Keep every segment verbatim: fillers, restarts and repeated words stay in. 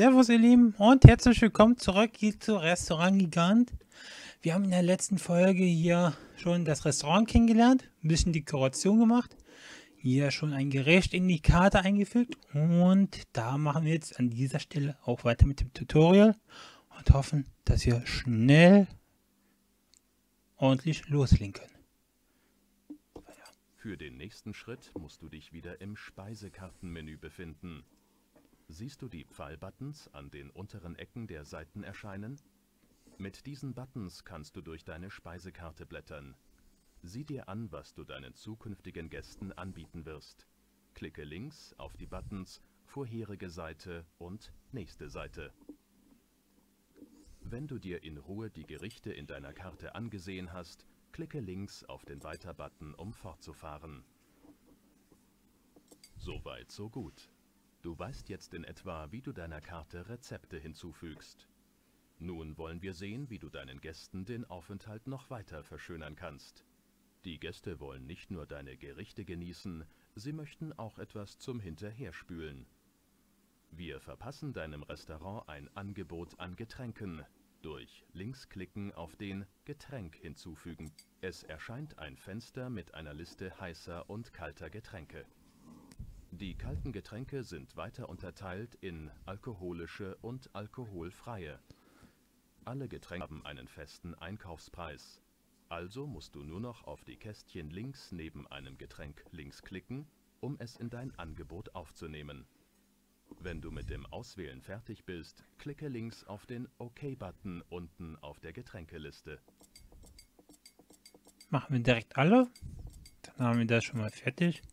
Servus ihr Lieben und herzlich willkommen zurück hier zu Restaurant Gigant. Wir haben in der letzten Folge hier schon das Restaurant kennengelernt, ein bisschen Dekoration gemacht, hier schon ein Gericht in die Karte eingefügt und da machen wir jetzt an dieser Stelle auch weiter mit dem Tutorial und hoffen, dass wir schnell ordentlich loslegen können. Für den nächsten Schritt musst du dich wieder im Speisekartenmenü befinden. Siehst du die Pfeilbuttons an den unteren Ecken der Seiten erscheinen? Mit diesen Buttons kannst du durch deine Speisekarte blättern. Sieh dir an, was du deinen zukünftigen Gästen anbieten wirst. Klicke links auf die Buttons Vorherige Seite und Nächste Seite. Wenn du dir in Ruhe die Gerichte in deiner Karte angesehen hast, klicke links auf den Weiter-Button, um fortzufahren. Soweit, so gut. Du weißt jetzt in etwa, wie du deiner Karte Rezepte hinzufügst. Nun wollen wir sehen, wie du deinen Gästen den Aufenthalt noch weiter verschönern kannst. Die Gäste wollen nicht nur deine Gerichte genießen, sie möchten auch etwas zum Hinterherspülen. Wir verpassen deinem Restaurant ein Angebot an Getränken. Durch Linksklicken auf den Getränk hinzufügen. Es erscheint ein Fenster mit einer Liste heißer und kalter Getränke. Die kalten Getränke sind weiter unterteilt in alkoholische und alkoholfreie. Alle Getränke haben einen festen Einkaufspreis. Also musst du nur noch auf die Kästchen links neben einem Getränk links klicken, um es in dein Angebot aufzunehmen. Wenn du mit dem Auswählen fertig bist, klicke links auf den OK-Button unten auf der Getränkeliste. Machen wir direkt alle. Dann haben wir das schon mal fertig.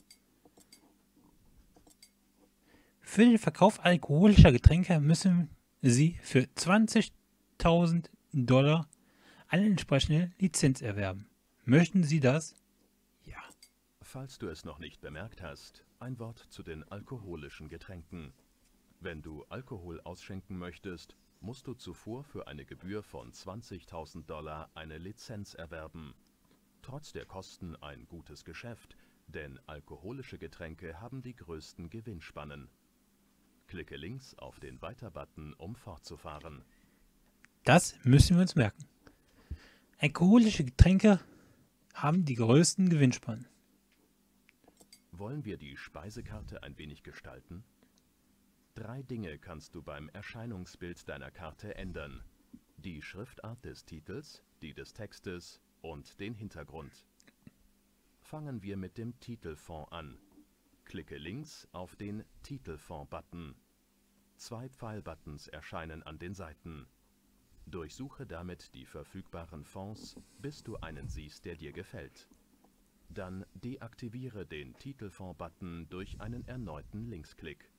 Für den Verkauf alkoholischer Getränke müssen Sie für zwanzigtausend Dollar eine entsprechende Lizenz erwerben. Möchten Sie das? Ja. Falls du es noch nicht bemerkt hast, ein Wort zu den alkoholischen Getränken. Wenn du Alkohol ausschenken möchtest, musst du zuvor für eine Gebühr von zwanzigtausend Dollar eine Lizenz erwerben. Trotz der Kosten ein gutes Geschäft, denn alkoholische Getränke haben die größten Gewinnspannen. Klicke links auf den Weiter-Button, um fortzufahren. Das müssen wir uns merken. Alkoholische Getränke haben die größten Gewinnspannen. Wollen wir die Speisekarte ein wenig gestalten? Drei Dinge kannst du beim Erscheinungsbild deiner Karte ändern. Die Schriftart des Titels, die des Textes und den Hintergrund. Fangen wir mit dem Titelfont an. Klicke links auf den Titelfont-Button. Zwei Pfeilbuttons erscheinen an den Seiten. Durchsuche damit die verfügbaren Fonts, bis du einen siehst, der dir gefällt. Dann deaktiviere den Titelfont-Button durch einen erneuten Linksklick.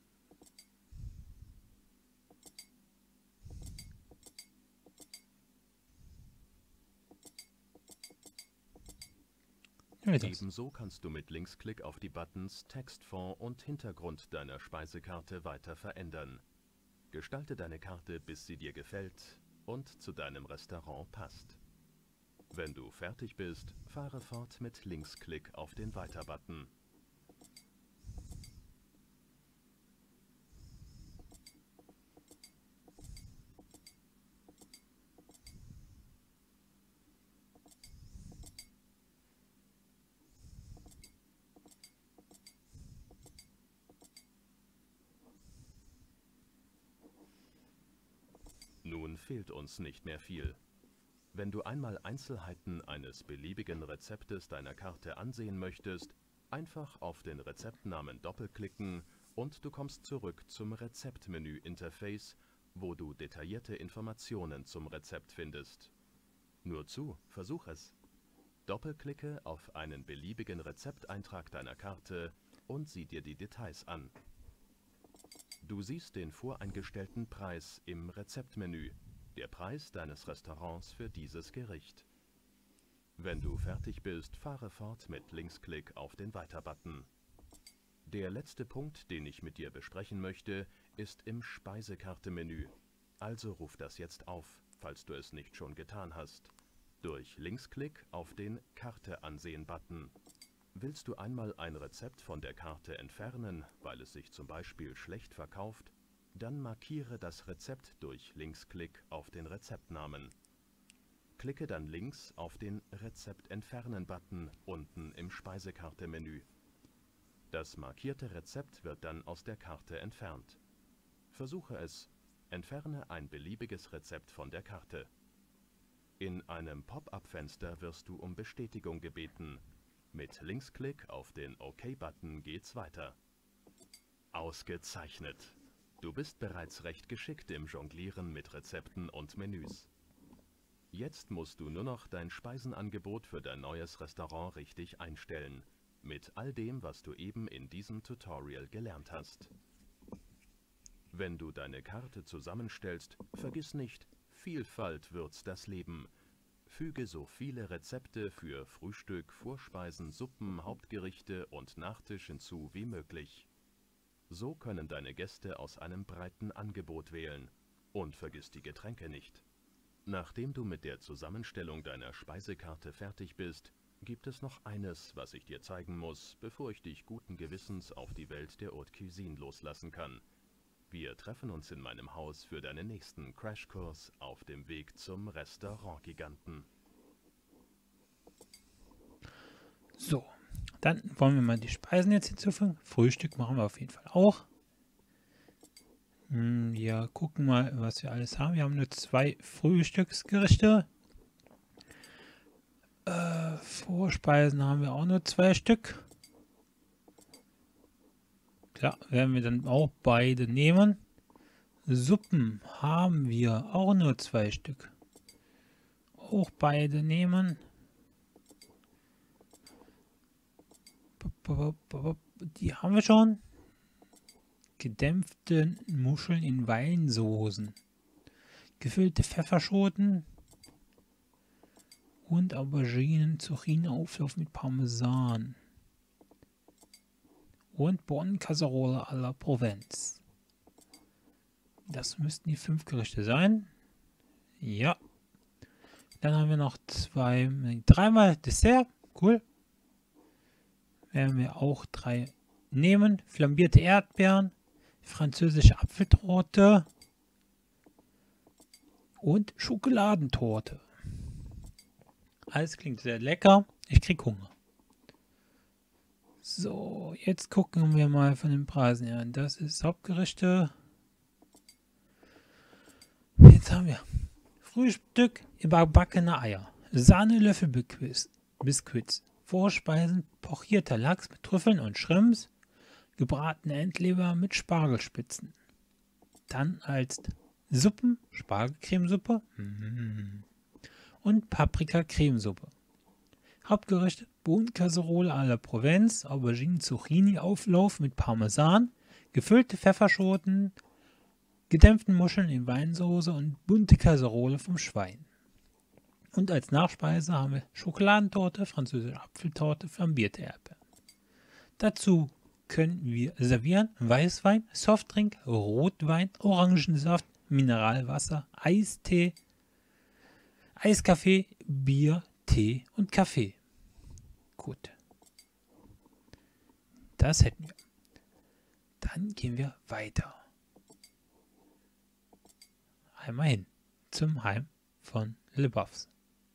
Ebenso kannst du mit Linksklick auf die Buttons Textfont und Hintergrund deiner Speisekarte weiter verändern. Gestalte deine Karte, bis sie dir gefällt und zu deinem Restaurant passt. Wenn du fertig bist, fahre fort mit Linksklick auf den Weiter-Button. Nun fehlt uns nicht mehr viel. Wenn du einmal Einzelheiten eines beliebigen Rezeptes deiner Karte ansehen möchtest, einfach auf den Rezeptnamen doppelklicken und du kommst zurück zum Rezeptmenü-Interface, wo du detaillierte Informationen zum Rezept findest. Nur zu, versuch es. Doppelklicke auf einen beliebigen Rezepteintrag deiner Karte und sieh dir die Details an. Du siehst den voreingestellten Preis im Rezeptmenü, der Preis deines Restaurants für dieses Gericht. Wenn du fertig bist, fahre fort mit Linksklick auf den Weiter-Button. Der letzte Punkt, den ich mit dir besprechen möchte, ist im Speisekarte-Menü. Also ruf das jetzt auf, falls du es nicht schon getan hast. Durch Linksklick auf den Karte ansehen-Button. Willst du einmal ein Rezept von der Karte entfernen, weil es sich zum Beispiel schlecht verkauft? Dann markiere das Rezept durch Linksklick auf den Rezeptnamen. Klicke dann links auf den Rezept-Entfernen-Button unten im Speisekarte-Menü. Das markierte Rezept wird dann aus der Karte entfernt. Versuche es. Entferne ein beliebiges Rezept von der Karte. In einem Pop-up-Fenster wirst du um Bestätigung gebeten. Mit Linksklick auf den OK-Button geht's weiter. Ausgezeichnet! Du bist bereits recht geschickt im Jonglieren mit Rezepten und Menüs. Jetzt musst du nur noch dein Speisenangebot für dein neues Restaurant richtig einstellen. Mit all dem, was du eben in diesem Tutorial gelernt hast. Wenn du deine Karte zusammenstellst, vergiss nicht, Vielfalt würzt das Leben. Füge so viele Rezepte für Frühstück, Vorspeisen, Suppen, Hauptgerichte und Nachtisch hinzu wie möglich. So können deine Gäste aus einem breiten Angebot wählen. Und vergiss die Getränke nicht. Nachdem du mit der Zusammenstellung deiner Speisekarte fertig bist, gibt es noch eines, was ich dir zeigen muss, bevor ich dich guten Gewissens auf die Welt der Haute Cuisine loslassen kann. Wir treffen uns in meinem Haus für deinen nächsten Crashkurs auf dem Weg zum Restaurant-Giganten. So, dann wollen wir mal die Speisen jetzt hinzufügen. Frühstück machen wir auf jeden Fall auch. Wir gucken mal, was wir alles haben. Wir haben nur zwei Frühstücksgerichte. Äh, Vorspeisen haben wir auch nur zwei Stück. Ja, werden wir dann auch beide nehmen. Suppen haben wir auch nur zwei Stück. Auch beide nehmen. Die haben wir schon. Gedämpfte Muscheln in Weinsoßen. Gefüllte Pfefferschoten. Und Auberginen, Zucchini-Auflauf mit Parmesan. Und Bohnenkasserole à la Provence. Das müssten die fünf Gerichte sein. Ja. Dann haben wir noch zwei, dreimal Dessert. Cool. Werden wir auch drei nehmen. Flambierte Erdbeeren, französische Apfeltorte und Schokoladentorte. Alles klingt sehr lecker. Ich krieg Hunger. So, jetzt gucken wir mal von den Preisen her. Das ist Hauptgerichte. Jetzt haben wir Frühstück, überbackene Eier, Sahnelöffel-Biskuits, Vorspeisen, pochierter Lachs mit Trüffeln und Shrimps, gebratene Entleber mit Spargelspitzen. Dann als Suppen, Spargelcremesuppe mm, und Paprika-Cremesuppe. Hauptgerichte, Bohnenkasserole à la Provence, Auberginen, Zucchini-Auflauf mit Parmesan, gefüllte Pfefferschoten, gedämpften Muscheln in Weinsoße und bunte Kasserole vom Schwein. Und als Nachspeise haben wir Schokoladentorte, französische Apfeltorte, flambierte Erdbeeren. Dazu können wir servieren Weißwein, Softdrink, Rotwein, Orangensaft, Mineralwasser, Eistee, Eiskaffee, Bier, Tee und Kaffee. Gut. Das hätten wir. Dann gehen wir weiter. Einmal hin zum Heim von LeBoeufs.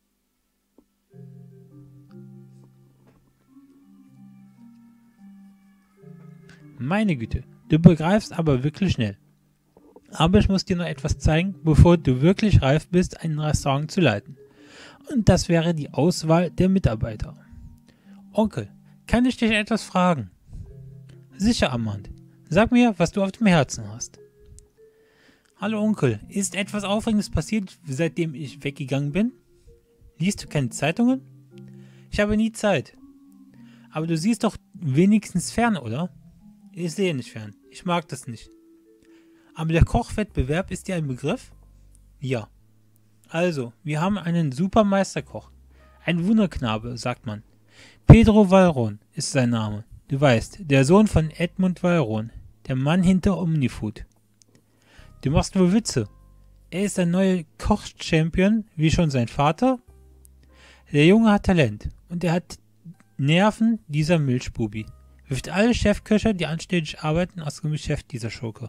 Meine Güte, du begreifst aber wirklich schnell. Aber ich muss dir noch etwas zeigen, bevor du wirklich reif bist, ein Restaurant zu leiten. Und das wäre die Auswahl der Mitarbeiter. Onkel, kann ich dich etwas fragen? Sicher, Armand. Sag mir, was du auf dem Herzen hast. Hallo Onkel, ist etwas Aufregendes passiert, seitdem ich weggegangen bin? Liest du keine Zeitungen? Ich habe nie Zeit. Aber du siehst doch wenigstens fern, oder? Ich sehe nicht fern. Ich mag das nicht. Aber der Kochwettbewerb ist dir ein Begriff? Ja. Also, wir haben einen Supermeisterkoch. Ein Wunderknabe, sagt man. Pedro Vallrón ist sein Name. Du weißt, der Sohn von Edmund Vallrón, der Mann hinter Omnifood. Du machst wohl Witze. Er ist ein neuer Koch-Champion, wie schon sein Vater. Der Junge hat Talent und er hat Nerven, dieser Milchbubi. Wirft alle Chefköche, die anständig arbeiten, aus dem Geschäft, dieser Schurke.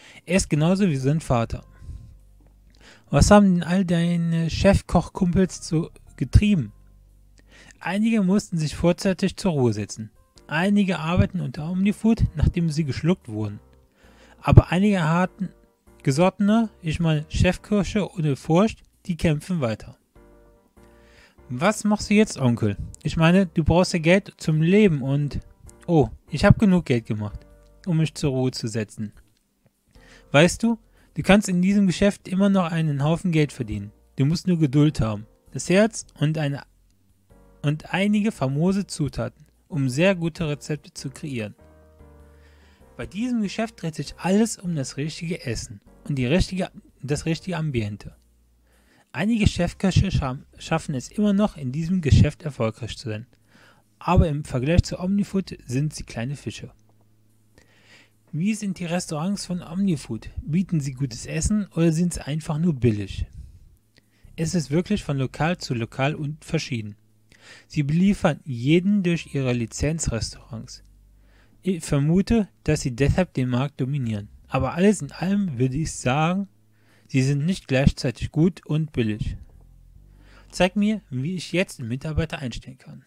Er ist genauso wie sein Vater. Was haben denn all deine Chefkochkumpels so getrieben? Einige mussten sich vorzeitig zur Ruhe setzen. Einige arbeiten unter Omnifood, nachdem sie geschluckt wurden. Aber einige harten Gesottene, ich meine Chefköche ohne Furcht, die kämpfen weiter. Was machst du jetzt, Onkel? Ich meine, du brauchst ja Geld zum Leben und... Oh, ich habe genug Geld gemacht, um mich zur Ruhe zu setzen. Weißt du, du kannst in diesem Geschäft immer noch einen Haufen Geld verdienen. Du musst nur Geduld haben, das Herz und, eine, und einige famose Zutaten, um sehr gute Rezepte zu kreieren. Bei diesem Geschäft dreht sich alles um das richtige Essen und die richtige, das richtige Ambiente. Einige Chefköche scha schaffen es immer noch, in diesem Geschäft erfolgreich zu sein. Aber im Vergleich zu Omnifood sind sie kleine Fische. Wie sind die Restaurants von Omnifood? Bieten sie gutes Essen oder sind sie einfach nur billig? Es ist wirklich von Lokal zu Lokal und verschieden. Sie beliefern jeden durch ihre Lizenzrestaurants. Ich vermute, dass sie deshalb den Markt dominieren. Aber alles in allem würde ich sagen, sie sind nicht gleichzeitig gut und billig. Zeig mir, wie ich jetzt einen Mitarbeiter einstellen kann.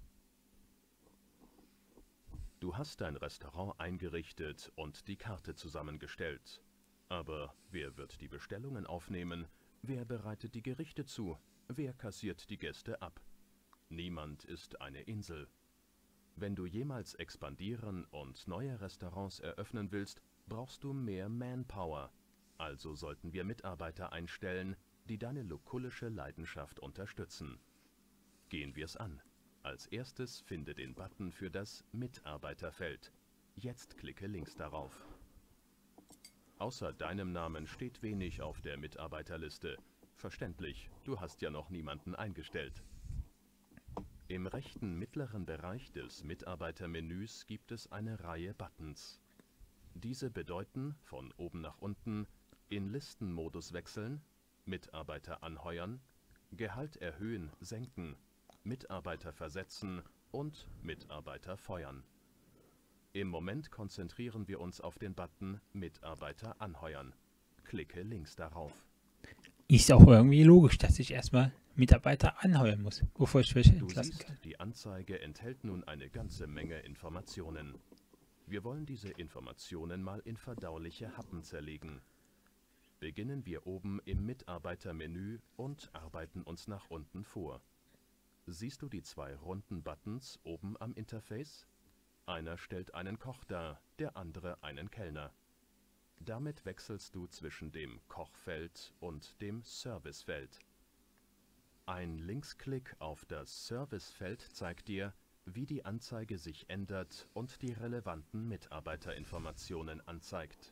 Du hast dein Restaurant eingerichtet und die Karte zusammengestellt. Aber wer wird die Bestellungen aufnehmen? Wer bereitet die Gerichte zu? Wer kassiert die Gäste ab? Niemand ist eine Insel. Wenn du jemals expandieren und neue Restaurants eröffnen willst, brauchst du mehr Manpower. Also sollten wir Mitarbeiter einstellen, die deine lukullische Leidenschaft unterstützen. Gehen wir's an. Als erstes finde den Button für das Mitarbeiterfeld. Jetzt klicke links darauf. Außer deinem Namen steht wenig auf der Mitarbeiterliste. Verständlich, du hast ja noch niemanden eingestellt. Im rechten mittleren Bereich des Mitarbeitermenüs gibt es eine Reihe Buttons. Diese bedeuten von oben nach unten in Listenmodus wechseln, Mitarbeiter anheuern, Gehalt erhöhen, senken, Mitarbeiter versetzen und Mitarbeiter feuern. Im Moment konzentrieren wir uns auf den Button Mitarbeiter anheuern. Klicke links darauf. Ist auch irgendwie logisch, dass ich erstmal Mitarbeiter anheuern muss, bevor ich welche entlassen Du siehst, kann. die Anzeige enthält nun eine ganze Menge Informationen. Wir wollen diese Informationen mal in verdauliche Happen zerlegen. Beginnen wir oben im Mitarbeitermenü und arbeiten uns nach unten vor. Siehst du die zwei runden Buttons oben am Interface? Einer stellt einen Koch dar, der andere einen Kellner. Damit wechselst du zwischen dem Kochfeld und dem Servicefeld. Ein Linksklick auf das Servicefeld zeigt dir, wie die Anzeige sich ändert und die relevanten Mitarbeiterinformationen anzeigt.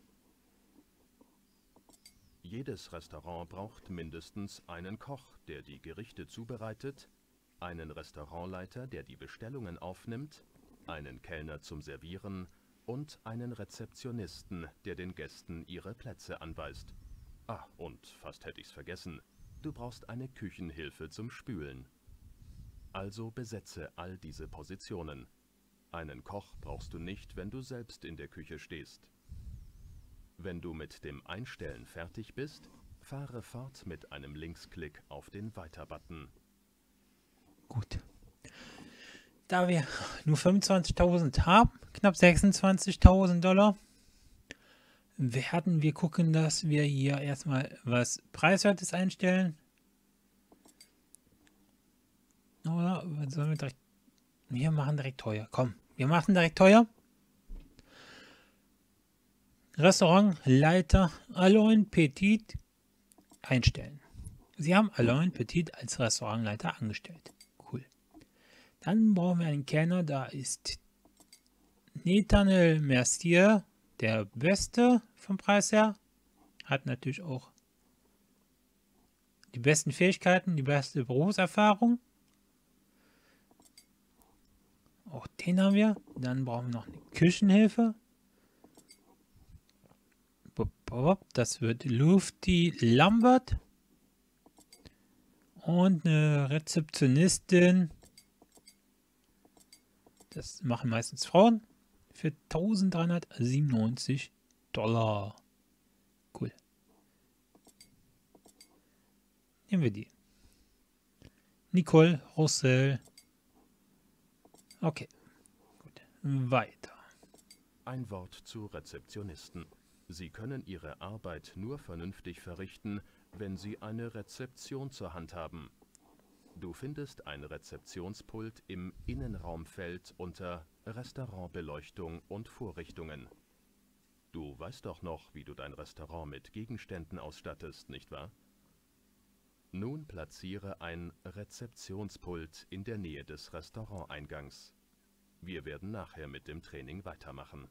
Jedes Restaurant braucht mindestens einen Koch, der die Gerichte zubereitet, einen Restaurantleiter, der die Bestellungen aufnimmt, einen Kellner zum Servieren und einen Rezeptionisten, der den Gästen ihre Plätze anweist. Ah, und fast hätte ich's vergessen, du brauchst eine Küchenhilfe zum Spülen. Also besetze all diese Positionen. Einen Koch brauchst du nicht, wenn du selbst in der Küche stehst. Wenn du mit dem Einstellen fertig bist, fahre fort mit einem Linksklick auf den Weiter-Button. Gut. Da wir nur fünfundzwanzigtausend haben, knapp sechsundzwanzigtausend Dollar, werden wir gucken, dass wir hier erstmal was Preiswertes einstellen. Oder sollen wir direkt... Wir machen direkt teuer. Komm, wir machen direkt teuer. Restaurantleiter Alain Petit einstellen. Sie haben Alain Petit als Restaurantleiter angestellt. Cool. Dann brauchen wir einen Kellner. Da ist Nathaniel Mercier, der Beste vom Preis her. Hat natürlich auch die besten Fähigkeiten, die beste Berufserfahrung. Auch den haben wir. Dann brauchen wir noch eine Küchenhilfe. Das wird Lufty Lambert. Und eine Rezeptionistin. Das machen meistens Frauen. Für eintausenddreihundertsiebenundneunzig Dollar. Cool. Nehmen wir die. Nicole Russell. Okay. Gut. Weiter. Ein Wort zu Rezeptionisten. Sie können Ihre Arbeit nur vernünftig verrichten, wenn Sie eine Rezeption zur Hand haben. Du findest ein Rezeptionspult im Innenraumfeld unter Restaurantbeleuchtung und Vorrichtungen. Du weißt doch noch, wie du dein Restaurant mit Gegenständen ausstattest, nicht wahr? Nun platziere ein Rezeptionspult in der Nähe des Restauranteingangs. Wir werden nachher mit dem Training weitermachen.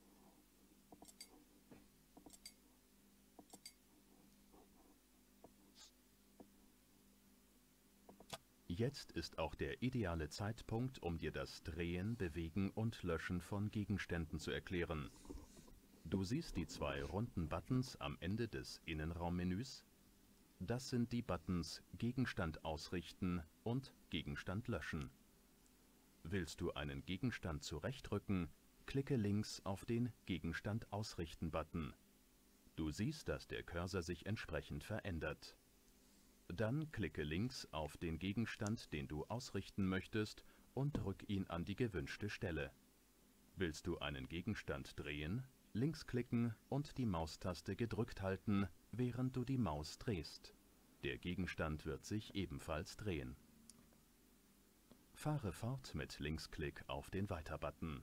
Jetzt ist auch der ideale Zeitpunkt, um dir das Drehen, Bewegen und Löschen von Gegenständen zu erklären. Du siehst die zwei runden Buttons am Ende des Innenraummenüs. Das sind die Buttons Gegenstand ausrichten und Gegenstand löschen. Willst du einen Gegenstand zurechtrücken, klicke links auf den Gegenstand ausrichten Button. Du siehst, dass der Cursor sich entsprechend verändert. Dann klicke links auf den Gegenstand, den du ausrichten möchtest, und drück ihn an die gewünschte Stelle. Willst du einen Gegenstand drehen, links klicken und die Maustaste gedrückt halten, während du die Maus drehst. Der Gegenstand wird sich ebenfalls drehen. Fahre fort mit Linksklick auf den Weiter-Button.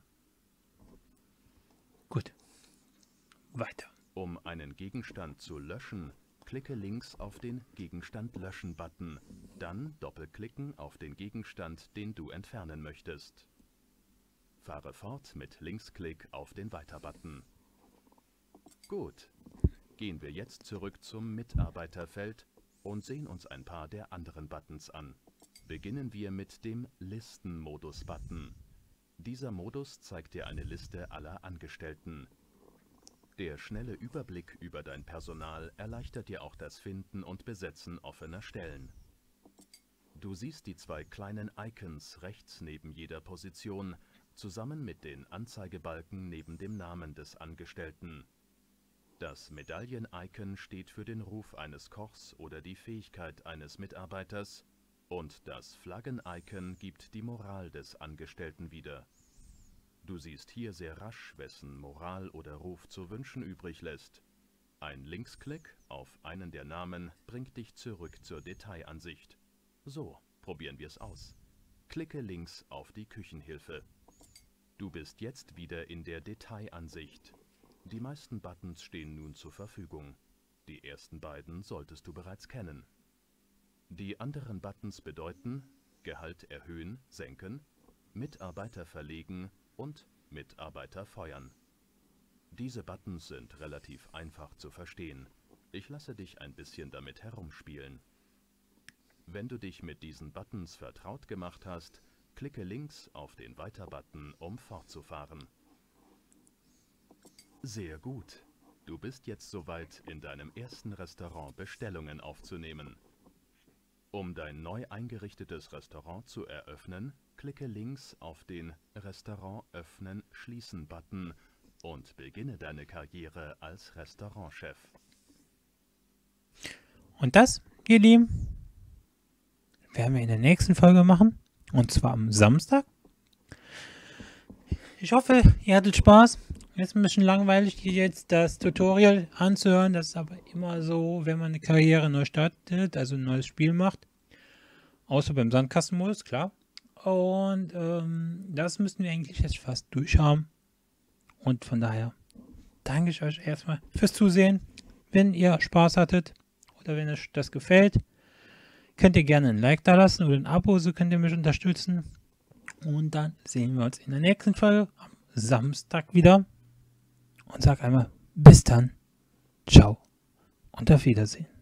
Gut. Weiter. Um einen Gegenstand zu löschen, klicke links auf den Gegenstand löschen Button, dann doppelklicken auf den Gegenstand, den du entfernen möchtest. Fahre fort mit Linksklick auf den Weiter-Button. Gut, gehen wir jetzt zurück zum Mitarbeiterfeld und sehen uns ein paar der anderen Buttons an. Beginnen wir mit dem Listen-Modus-Button. Dieser Modus zeigt dir eine Liste aller Angestellten. Der schnelle Überblick über dein Personal erleichtert dir auch das Finden und Besetzen offener Stellen. Du siehst die zwei kleinen Icons rechts neben jeder Position, zusammen mit den Anzeigebalken neben dem Namen des Angestellten. Das Medaillen-Icon steht für den Ruf eines Kochs oder die Fähigkeit eines Mitarbeiters und das Flaggen-Icon gibt die Moral des Angestellten wieder. Du siehst hier sehr rasch, wessen Moral oder Ruf zu wünschen übrig lässt. Ein Linksklick auf einen der Namen bringt dich zurück zur Detailansicht. So, probieren wir es aus. Klicke links auf die Küchenhilfe. Du bist jetzt wieder in der Detailansicht. Die meisten Buttons stehen nun zur Verfügung. Die ersten beiden solltest du bereits kennen. Die anderen Buttons bedeuten Gehalt erhöhen, senken, Mitarbeiter verlegen und Mitarbeiter feuern. Diese Buttons sind relativ einfach zu verstehen. Ich lasse dich ein bisschen damit herumspielen. Wenn du dich mit diesen Buttons vertraut gemacht hast, klicke links auf den Weiter-Button, um fortzufahren. Sehr gut. Du bist jetzt soweit, in deinem ersten Restaurant Bestellungen aufzunehmen. Um dein neu eingerichtetes Restaurant zu eröffnen, klicke links auf den Restaurant öffnen, schließen Button und beginne deine Karriere als Restaurantchef. Und das, ihr Lieben, werden wir in der nächsten Folge machen. Und zwar am Samstag. Ich hoffe, ihr hattet Spaß. Ist ein bisschen langweilig, hier jetzt das Tutorial anzuhören. Das ist aber immer so, wenn man eine Karriere neu startet, also ein neues Spiel macht. Außer beim Sandkastenmodus, klar. Und ähm, das müssen wir eigentlich jetzt fast durchhaben. Und von daher danke ich euch erstmal fürs Zusehen. Wenn ihr Spaß hattet oder wenn euch das gefällt, könnt ihr gerne ein Like da lassen oder ein Abo, so könnt ihr mich unterstützen. Und dann sehen wir uns in der nächsten Folge am Samstag wieder. Und sag einmal bis dann, ciao und auf Wiedersehen.